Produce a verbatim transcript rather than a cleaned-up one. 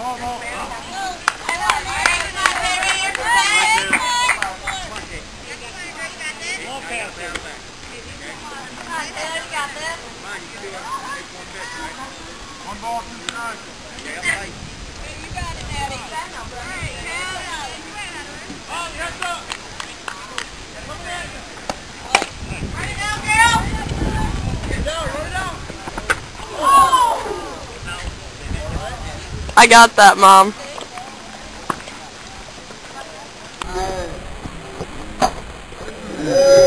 One ball to the nine. You got it, Daddy. Oh, yes, up. Come in. Run it down, girl. Get down, run it down. Oh. I got that, Mom. Uh.